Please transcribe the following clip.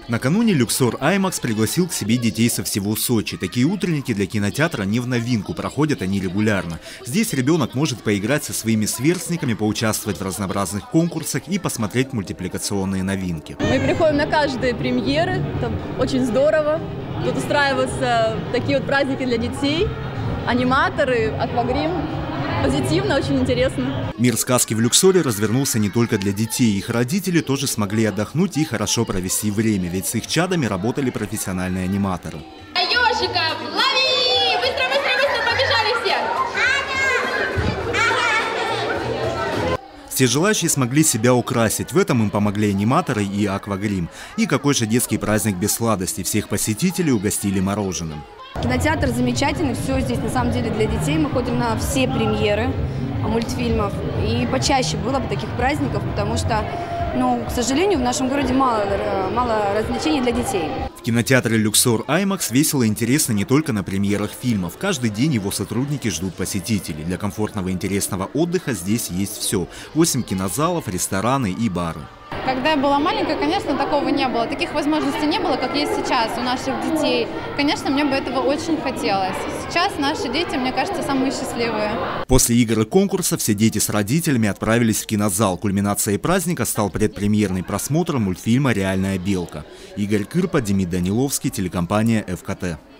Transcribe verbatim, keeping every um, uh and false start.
Накануне Люксор Аймакс пригласил к себе детей со всего Сочи. Такие утренники для кинотеатра не в новинку, проходят они регулярно. Здесь ребенок может поиграть со своими сверстниками, поучаствовать в разнообразных конкурсах и посмотреть мультипликационные новинки. Мы приходим на каждые премьеры, это очень здорово. Тут устраиваются такие вот праздники для детей, аниматоры, аквагрим. Позитивно, очень интересно. Мир сказки в Люксоре развернулся не только для детей. Их родители тоже смогли отдохнуть и хорошо провести время, ведь с их чадами работали профессиональные аниматоры. Ёжиков, лови! Быстро, быстро, быстро, побежали все! Все желающие смогли себя украсить. В этом им помогли аниматоры и аквагрим. И какой же детский праздник без сладостей. Всех посетителей угостили мороженым. Кинотеатр замечательный, все здесь на самом деле для детей. Мы ходим на все премьеры мультфильмов. И почаще было бы таких праздников, потому что, ну, к сожалению, в нашем городе мало, мало развлечений для детей. В кинотеатре Люксор Аймакс весело и интересно не только на премьерах фильмов. Каждый день его сотрудники ждут посетителей. Для комфортного и интересного отдыха здесь есть все. восемь кинозалов, рестораны и бары. Когда я была маленькая, конечно, такого не было. Таких возможностей не было, как есть сейчас у наших детей. Конечно, мне бы этого очень хотелось. Сейчас наши дети, мне кажется, самые счастливые. После игр и конкурса все дети с родителями отправились в кинозал. Кульминацией праздника стал предпремьерный просмотр мультфильма «Реальная белка». Игорь Кырпа, Демид Даниловский, телекомпания эф ка тэ.